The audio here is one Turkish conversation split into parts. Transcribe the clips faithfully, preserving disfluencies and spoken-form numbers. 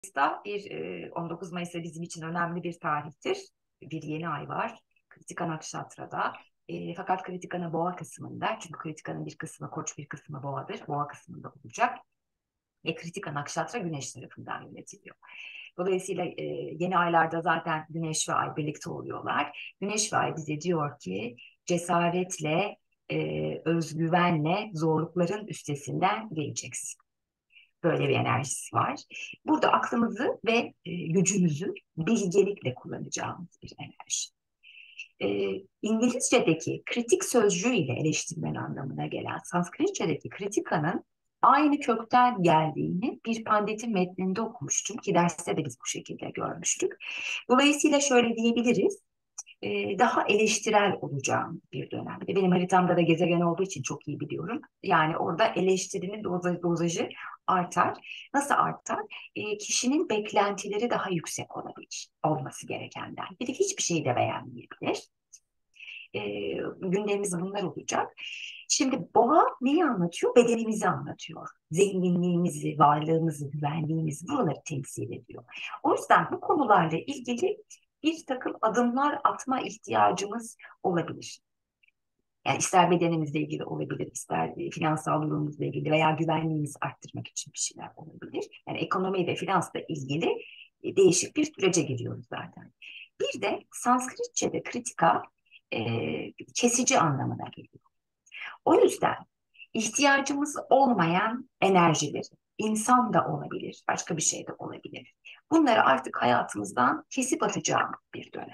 Mayıs'ta bir e, on dokuz Mayıs'ta bizim için önemli bir tarihtir. Bir yeni ay var. Kritika Nakşatra'da. E, fakat Kritika'nın Boğa kısmında. Çünkü Kritika'nın bir kısmı Koç, bir kısmı Boğa'dır. Boğa kısmında olacak. Ve Kritika Nakşatra Güneş tarafından yönetiliyor. Dolayısıyla e, yeni aylarda zaten Güneş ve Ay birlikte oluyorlar. Güneş ve Ay bize diyor ki cesaretle, e, özgüvenle zorlukların üstesinden geleceksin. Böyle bir enerjisi var. Burada aklımızı ve e, gücümüzü bilgelikle kullanacağımız bir enerji. E, İngilizce'deki kritik sözcüğü ile eleştirmen anlamına gelen Sanskritçe'deki kritikanın aynı kökten geldiğini bir Pandit'in metninde okumuştum ki derste de biz bu şekilde görmüştük. Dolayısıyla şöyle diyebiliriz, e, daha eleştirel olacağım bir dönem. Bir de benim haritamda da gezegen olduğu için çok iyi biliyorum. Yani orada eleştirinin doza- dozajı artar. Nasıl artar? E, kişinin beklentileri daha yüksek olabilir olması gerekenden. Bir de hiçbir şeyi de beğenmeyebilir. E, Gündemimiz bunlar olacak. Şimdi boğa neyi anlatıyor? Bedenimizi anlatıyor. Zenginliğimizi, varlığımızı, güvenliğimizi buraları temsil ediyor. O yüzden bu konularla ilgili bir takım adımlar atma ihtiyacımız olabilir. Yani ister bedenimizle ilgili olabilir, ister e, finansal durumumuzla ilgili veya güvenliğimizi arttırmak için bir şeyler olabilir. Yani ekonomi ve finansla ilgili e, değişik bir sürece giriyoruz zaten. Bir de Sanskritçe'de kritika e, kesici anlamına geliyor. O yüzden ihtiyacımız olmayan enerjileri, insan da olabilir, başka bir şey de olabilir. Bunları artık hayatımızdan kesip atacağım bir dönem.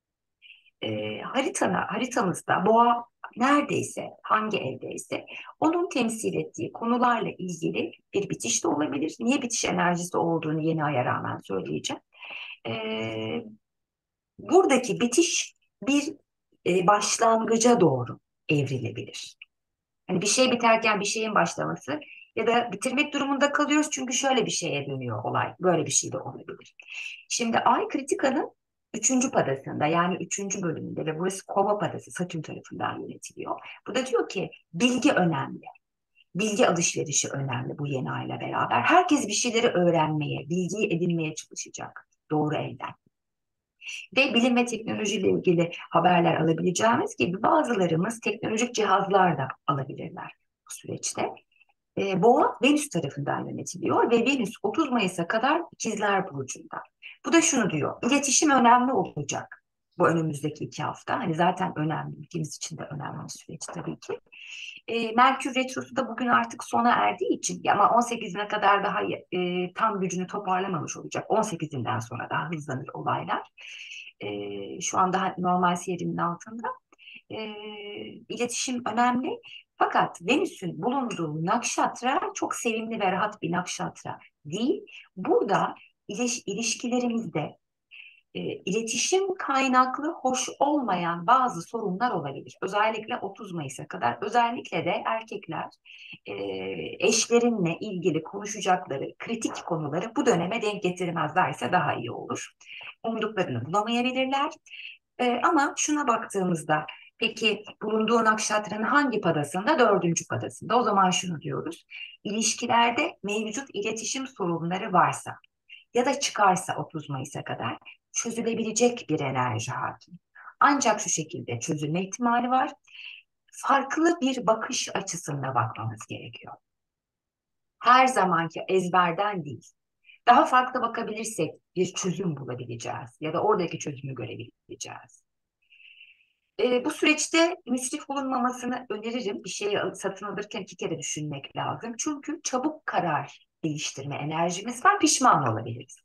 E, haritana, haritamızda boğa neredeyse, hangi evdeyse onun temsil ettiği konularla ilgili bir bitiş de olabilir. Niye bitiş enerjisi olduğunu yeni aya rağmen söyleyeceğim. E, Buradaki bitiş bir e, başlangıca doğru evrilebilir. Hani bir şey biterken bir şeyin başlaması ya da bitirmek durumunda kalıyoruz çünkü şöyle bir şeye dönüyor olay. Böyle bir şey de olabilir. Şimdi Ay Kritika'nın üçüncü padasında yani üçüncü bölümünde ve burası Kova padası Satürn tarafından yönetiliyor. Bu da diyor ki bilgi önemli. Bilgi alışverişi önemli bu yeni ayla beraber. Herkes bir şeyleri öğrenmeye, bilgiyi edinmeye çalışacak doğru elden. Ve bilim ve teknolojiyle ilgili haberler alabileceğimiz gibi bazılarımız teknolojik cihazlar da alabilirler bu süreçte. E, Boğa Venüs tarafından yönetiliyor ve Venüs otuz Mayıs'a kadar İkizler Burcu'nda. Bu da şunu diyor, iletişim önemli olacak bu önümüzdeki iki hafta. Hani zaten önemli, ülkemiz için de önemli bir süreç tabii ki. E, Merkür Retrosu da bugün artık sona erdiği için ama on sekizine kadar daha e, tam gücünü toparlamamış olacak. on sekizinden sonra daha hızlanır olaylar. E, şu an daha normal seyrinin altında. E, iletişim önemli. Fakat Venüs'ün bulunduğu nakşatra çok sevimli ve rahat bir nakşatra değil. Burada iliş, ilişkilerimizde e, iletişim kaynaklı hoş olmayan bazı sorunlar olabilir. Özellikle otuz Mayıs'a kadar, özellikle de erkekler e, eşlerinle ilgili konuşacakları kritik konuları bu döneme denk getirmezlerse daha iyi olur. Umduklarını bulamayabilirler. E, ama şuna baktığımızda peki bulunduğu nakşatranın hangi padasında? Dördüncü padasında. O zaman şunu diyoruz. İlişkilerde mevcut iletişim sorunları varsa ya da çıkarsa otuz Mayıs'a kadar çözülebilecek bir enerji hakim. Ancak şu şekilde çözülme ihtimali var. Farklı bir bakış açısına bakmamız gerekiyor. Her zamanki ezberden değil. Daha farklı bakabilirsek bir çözüm bulabileceğiz ya da oradaki çözümü görebileceğiz. E, bu süreçte müsrif bulunmamasını öneririm. Bir şeyi satın alırken iki kere düşünmek lazım. Çünkü çabuk karar değiştirme enerjimiz var, pişman olabiliriz.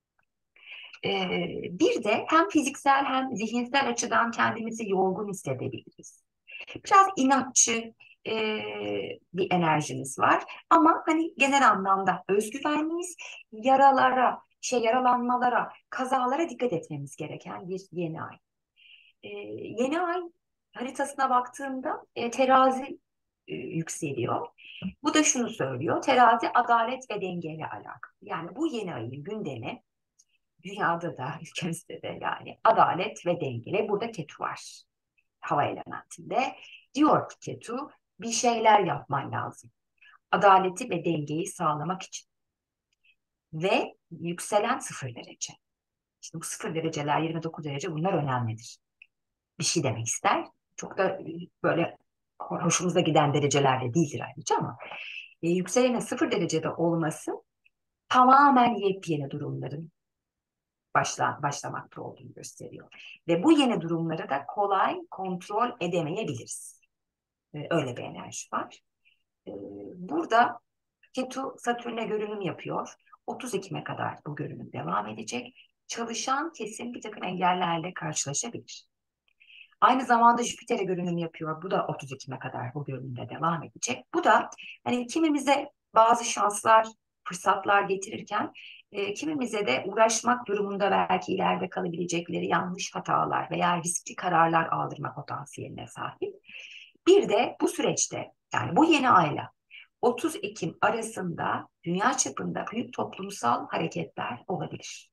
E, Bir de hem fiziksel hem zihinsel açıdan kendimizi yorgun hissedebiliriz. Biraz inatçı e, bir enerjimiz var. Ama hani genel anlamda özgüvenliyiz. Yaralara, şey yaralanmalara, kazalara dikkat etmemiz gereken bir yeni ay. E, Yeni ay haritasına baktığımda e, terazi e, yükseliyor. Bu da şunu söylüyor. Terazi adalet ve dengeyle alakalı. Yani bu yeni ayın gündemi dünyada da ülkemizde de yani adalet ve denge. Burada Ketu var hava elementinde. Diyor ki Ketu bir şeyler yapman lazım. Adaleti ve dengeyi sağlamak için. ve yükselen sıfır derece. İşte bu sıfır dereceler, yirmi dokuz derece bunlar önemlidir. Bir şey demek ister. Çok da e, böyle hoşumuza giden derecelerde değildir ayrıca ama e, yükselenin sıfır derecede olması tamamen yepyeni durumların başla, başlamakta olduğunu gösteriyor. Ve bu yeni durumları da kolay kontrol edemeyebiliriz. E, öyle bir enerji var. E, burada Ketu Satürn'e görünüm yapıyor. otuz Ekim'e kadar bu görünüm devam edecek. Çalışan kesim bir takım engellerle karşılaşabilir. Aynı zamanda Jüpiter'e görünüm yapıyor. Bu da otuz Ekim'e kadar bu görünümde devam edecek. Bu da hani kimimize bazı şanslar, fırsatlar getirirken e, kimimize de uğraşmak durumunda belki ileride kalabilecekleri yanlış hatalar veya riskli kararlar aldırma potansiyeline sahip. Bir de bu süreçte yani bu yeni ayla otuz Ekim arasında dünya çapında büyük toplumsal hareketler olabilir.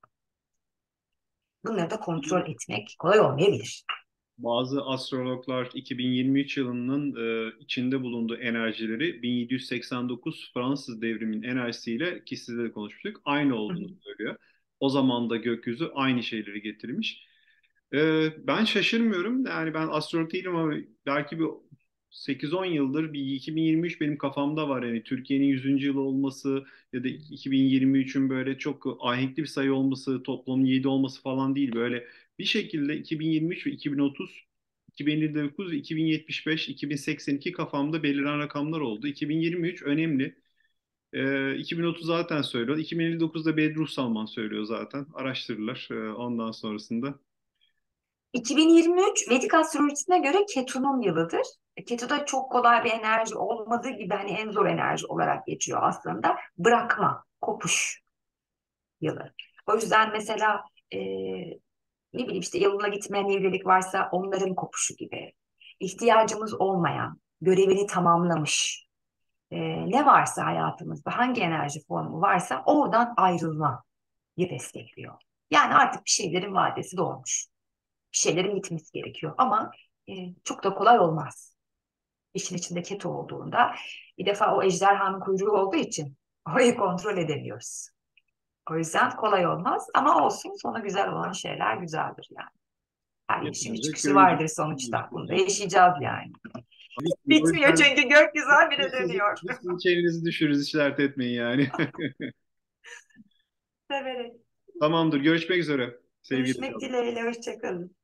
Bunları da kontrol etmek kolay olmayabilir. Bazı astrologlar iki bin yirmi üç yılının e, içinde bulunduğu enerjileri bin yedi yüz seksen dokuz Fransız devriminin enerjisiyle, ki sizle de konuşmuştuk, aynı Hı olduğunu hı. söylüyor. O zaman da gökyüzü aynı şeyleri getirmiş. E, ben şaşırmıyorum. Yani ben astrolog değilim ama belki bir sekiz on yıldır bir iki bin yirmi üç benim kafamda var. Yani Türkiye'nin yüzüncü yılı olması ya da iki bin yirmi üçün böyle çok ahenkli bir sayı olması, toplamın yedi olması falan değil. Böyle bir şekilde iki bin yirmi üç ve iki bin otuz, iki bin elli dokuz, iki bin yetmiş beş, iki bin seksen iki kafamda beliren rakamlar oldu. iki bin yirmi üç önemli. Ee, iki bin otuz zaten söylüyor. iki bin elli dokuzda Bedruh Salman söylüyor zaten. Araştırırlar ee, ondan sonrasında. iki bin yirmi üç Vedik astrolojisine göre Ketu'nun yılıdır. Ketu'da çok kolay bir enerji olmadığı gibi hani en zor enerji olarak geçiyor aslında. Bırakma, kopuş yılı. O yüzden mesela e, ne bileyim işte yoluna gitmeyen evlilik varsa onların kopuşu gibi. İhtiyacımız olmayan, görevini tamamlamış, e, ne varsa hayatımızda hangi enerji formu varsa oradan ayrılmayı destekliyor. Yani artık bir şeylerin vadesi dolmuş. Bir şeylerin gitmesi gerekiyor ama e, çok da kolay olmaz. İşin içinde keto olduğunda bir defa o ejderhanın kuyruğu olduğu için orayı kontrol edemiyoruz. O yüzden kolay olmaz ama olsun sonu güzel olan şeyler güzeldir yani. Her işin bir Yapılacak, çıkışı vardır göreceğiz. sonuçta. Bunu da yaşayacağız yani. O Bitmiyor yüzden çünkü gökyüzü bir bile sürü, dönüyor. bir sürü çevrenizi düşürürüz, işaret etmeyin yani. Severek. Tamamdır. Görüşmek üzere sevgili Görüşmek canım. dileğiyle. Hoşçakalın.